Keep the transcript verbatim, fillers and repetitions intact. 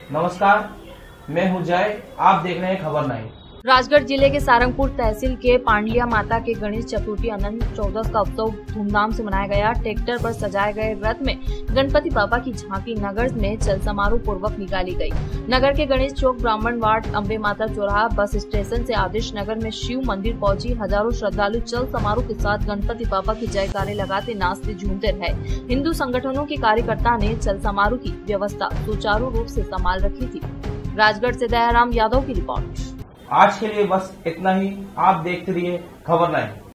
नमस्कार, मैं हूं जय। आप देख रहे हैं खबर नाइन। राजगढ़ जिले के सारंगपुर तहसील के पांडलिया माता के गणेश चतुर्थी अनंत चौदस का उत्सव धूमधाम से मनाया गया। ट्रैक्टर पर सजाए गए रथ में गणपति बाबा की झांकी नगर में चल समारोह पूर्वक निकाली गई। नगर के गणेश चौक, ब्राह्मण वार्ड, अम्बे माता चौराहा, बस स्टेशन से आदर्श नगर में शिव मंदिर पहुंची हजारों श्रद्धालु चल समारोह के साथ गणपति बाबा की जयकारे लगाते नाचते झूमते रहे। हिंदू संगठनों के कार्यकर्ता ने चल समारोह की व्यवस्था सुचारू रूप से संभाल रखी थी। राजगढ़ से दयाराम यादव की रिपोर्ट। आज के लिए बस इतना ही। आप देखते रहिए खबर नाइन।